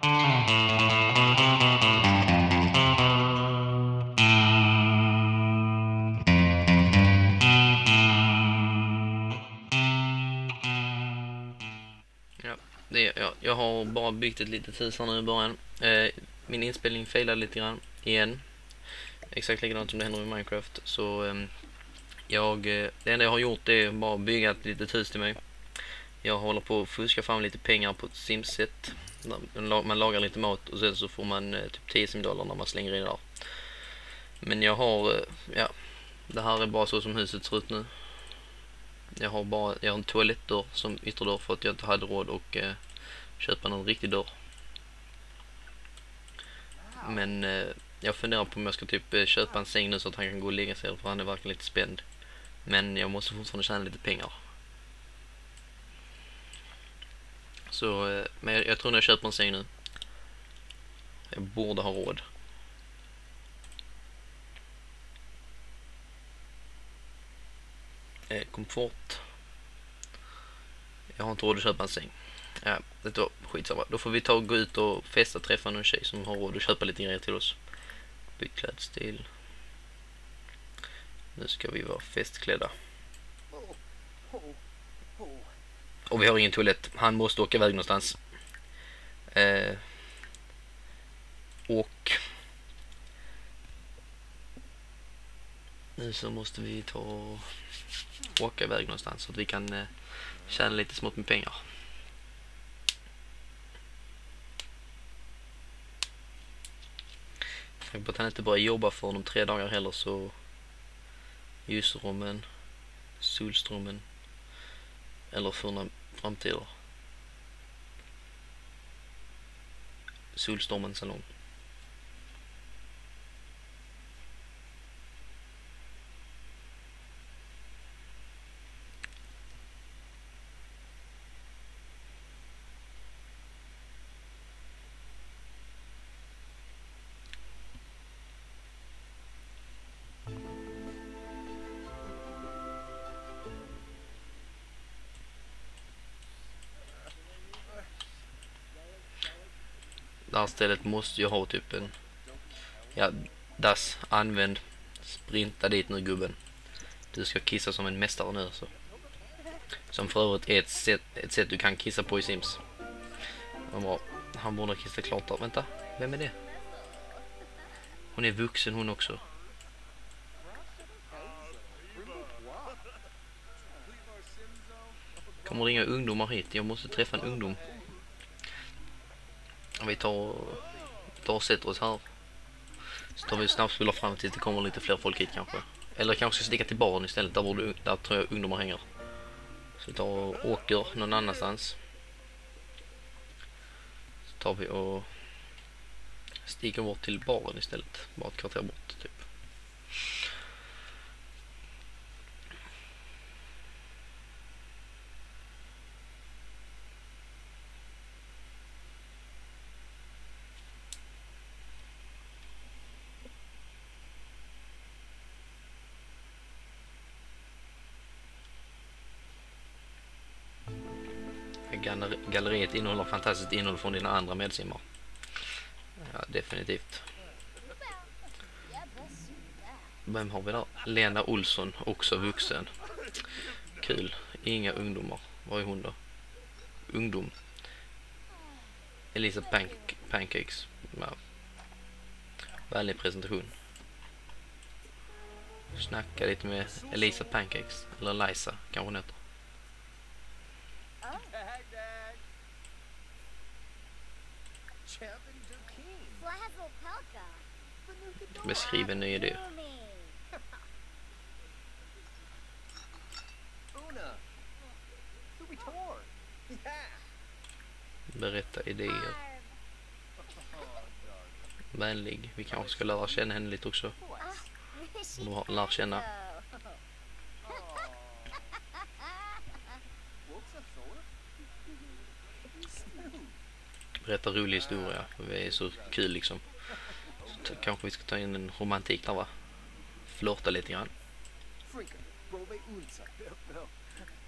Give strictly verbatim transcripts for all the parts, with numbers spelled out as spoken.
Ja, det är, jag, jag har bara byggt ett litet hus här nu i början. Eh, min inspelning failade lite grann igen. Exakt likadant som det händer i Minecraft. Så eh, jag, eh, det enda jag har gjort är bara bygga ett litet hus till mig. Jag håller på att fuska fram lite pengar på ett Sims-sätt. Man lagar lite mat och sen så får man eh, typ tio sim-dollar när man slänger in där. Men jag har, eh, ja, det här är bara så som huset ser ut nu. Jag har bara jag har en toalettdörr som ytterdörr för att jag inte hade råd att eh, köpa någon riktig dörr. Men eh, jag funderar på om jag ska typ eh, köpa en säng nu så att han kan gå och lägga sig, för han är verkligen lite spänd. Men jag måste fortfarande tjäna lite pengar. Så, eh, men jag, jag tror när jag köper en säng nu. Jag borde ha råd. Eh, komfort. Jag har inte råd att köpa en säng. Ja, det var skitsamma. Då får vi ta och gå ut och festa, träffa någon tjej som har råd att köpa lite grejer till oss. Byt klädstil. Nu ska vi vara festklädda. Och vi har ingen toalett. Han måste åka iväg någonstans. Eh, och nu så måste vi ta och åka iväg någonstans så att vi kan eh, tjäna lite smått med pengar. Jag att han inte bara jobbar för honom tre dagar heller, så ljusrummen, solströmmen eller för några framtider. Solstormen salong. Det här stället måste ju ha typ en, ja, das, använd, sprinta dit nu gubben. Du ska kissa som en mästare nu så. Som för övrigt är ett sätt, ett sätt du kan kissa på i Sims. Bra. Han borde kissa klart där. Vänta, vem är det? Hon är vuxen hon också. Kommer ringa ungdomar hit. Jag måste träffa en ungdom. Vi tar, tar och sätter oss här. Så tar vi snabbt spolar fram tills det kommer lite fler folk hit kanske. Eller kanske ska sticka till baren istället. Där, borde, där tror jag ungdomar hänger. Så vi tar och åker någon annanstans. Så tar vi och sticker bort till baren istället. Bara ett kvarter bort typ. Galleriet innehåller fantastiskt innehåll från dina andra medsimmar. Ja, definitivt. Vem har vi där? Lena Olsson, också vuxen. Kul. Inga ungdomar. Vad är hon då? Ungdom. Elisa Pank Pancakes. Ja. Vänlig presentation. Snacka lite med Elisa Pancakes. Eller Lisa, kanske hon heter. Beskriv en ny idé. Berätta idéer. Vänlig. Vi kanske ska lära känna henne lite också. Lär känna. Berätta rolig historia. Det är så kul liksom. Så kanske vi ska ta in en romantik där, va? Flörta lite grann.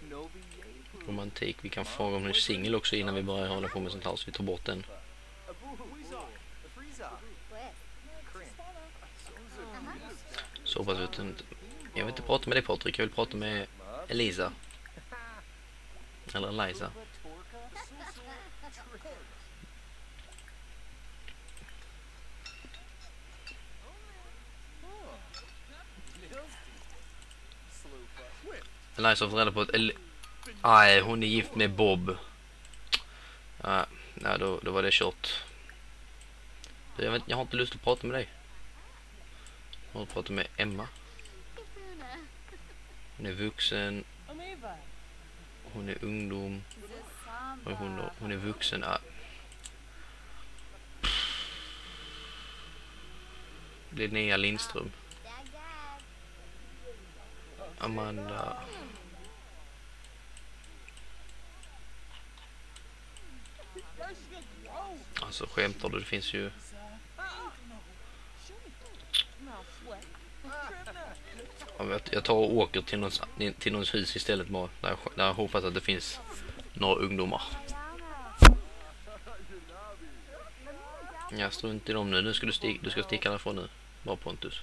Romantik. Vi kan fråga om en singel också innan vi börjar hålla på med sånt här, så vi tar bort den. Så hoppas vi att inte... Jag vill inte prata med dig, Patrik. Jag vill prata med Elisa. Eller Eliza. Eliza har fått reda på att... El Nej, hon är gift med Bob. Ja, nej, då, då var det kört. Jag, vet, jag har inte lust att prata med dig. Jag har pratat med Emma. Hon är vuxen. Hon är ungdom. Och hon, hon är vuxen. Ja. Linnea Lindström. Amanda. Alltså skämtar du, det finns ju... Jag tar och åker till någons, till någons hus istället bara, där jag, där jag hoppas att det finns några ungdomar. Jag står inte i dem nu, nu ska du, sticka, du ska sticka därifrån nu. Bara Pontus.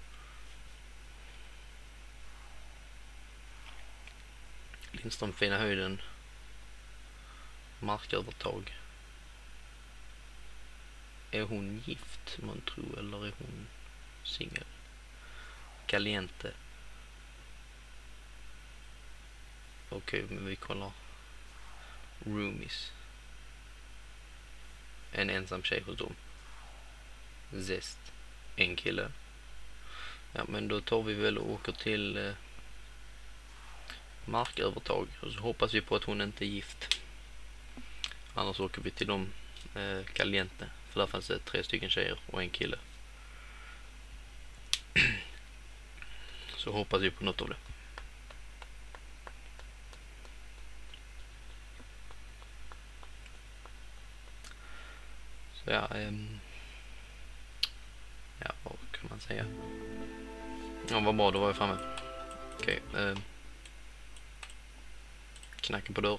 Lindström, fina höjden. Markövertag. Är hon gift, man tror, eller är hon singel? Caliente. Okej, okay, men vi kollar. Roomies. En ensam tjej hos dem. Zest. En kille. Ja, men då tar vi väl och åker till eh, markövertag. Och så hoppas vi på att hon inte är gift. Annars åker vi till de eh, Caliente. För där fanns det tre stycken tjejer och en kille. Så hoppas vi på något av det. Så ja, ähm, ja, vad kan man säga? Ja, vad bra, då var jag framme. Okej, okay, ähm, knacken på dörr.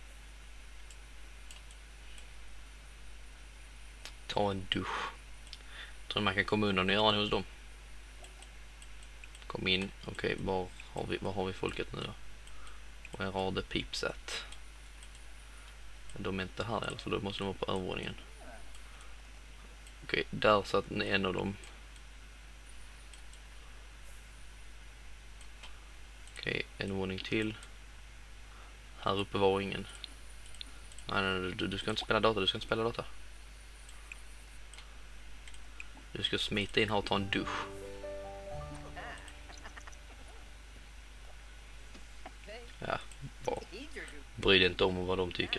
Ta en dusch. Tror man kan komma undan och göra det hos dem. Kom in. Okej, okay, var har vi var har vi folket nu då? Och här har det pipsat. De är inte här alltså, då måste de vara på övervåningen. Okej, okay, där satt en av dem. Okej, okay, en våning till. Här uppe var ingen. Nej, nej, nej du, du ska inte spela data, du ska inte spela data. Du ska smita in här och ta en dusch. Ja, bra. Bry dig inte om vad de tycker.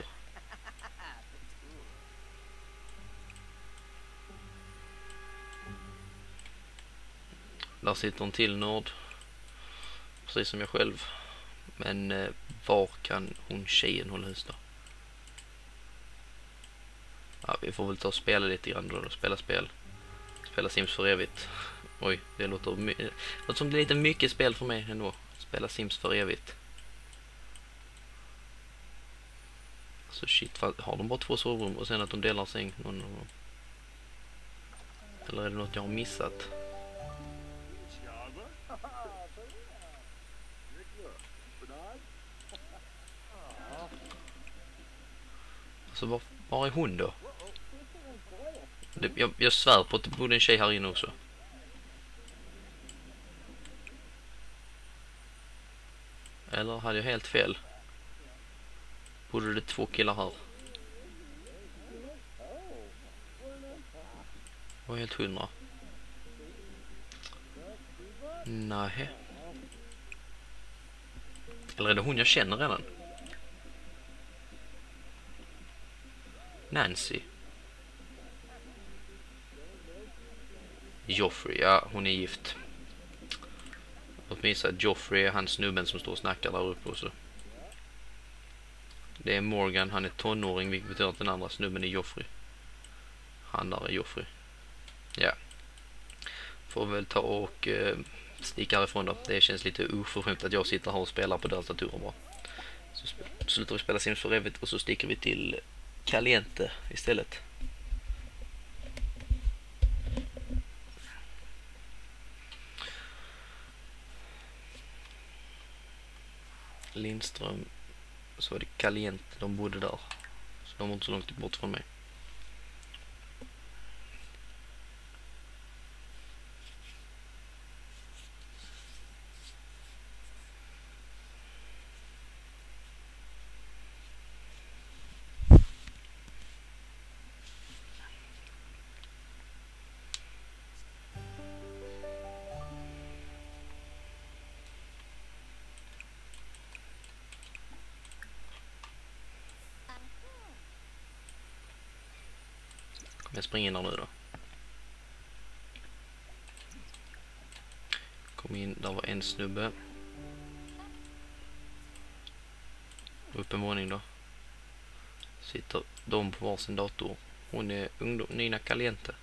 Där sitter en till nörd. Precis som jag själv. Men eh, var kan hon tjejen hålla hus då? Ja, vi får väl ta och spela lite grann då. Spela spel. Spela Sims för evigt. Oj, det låter, det låter som det är lite mycket spel för mig ändå. Spela Sims för evigt. Så shit, har de bara två sovrum och sen att de delar säng? Någon, någon. Eller är det något jag har missat? Alltså var, var är hon då? Det, jag, jag svär på att det borde en tjej här inne också. Eller hade jag helt fel? Borde det två killar här? Var helt hundra. Nej. Eller är det hon jag känner redan? Nancy. Joffrey, ja hon är gift. Åtminstone att Joffrey är han snubben som står och snackar där uppe också. Det är Morgan, han är tonåring, vilket betyder att den andra snubben är Joffrey. Han där är Joffrey. Ja. Får väl ta och eh, sticka härifrån då. Det känns lite oförskämt att jag sitter här och spelar på deras datorer bara. Så slutar vi spela Sims för evigt och så sticker vi till Caliente istället. Lindström. Så var det Caliente, de bodde där. Så de var inte så långt bort från mig. Jag springer in där nu då. Kom in, där var en snubbe. Upp en våning då. Sitter de på varsin dator. Hon är ungdom, Nina Caliente.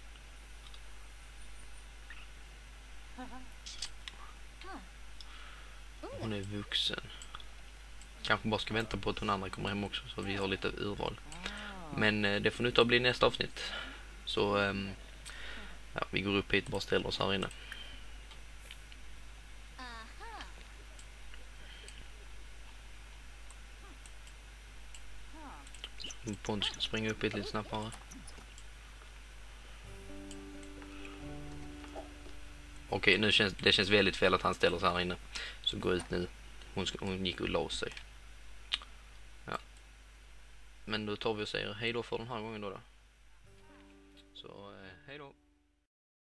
Hon är vuxen. Kanske bara ska vänta på att hon andra kommer hem också så vi har lite urval. Men eh, det får nu ta bli nästa avsnitt. Så um, ja, vi går upp hit och bara ställer oss här inne. Pontus ska springa upp hit lite snabbare. Okej, nu känns det känns väldigt fel att han ställer sig här inne. Så gå ut nu. Hon, ska, hon gick och la sig. Ja. Men då tar vi och säger hej då för den här gången då. då. Så eh, hej då.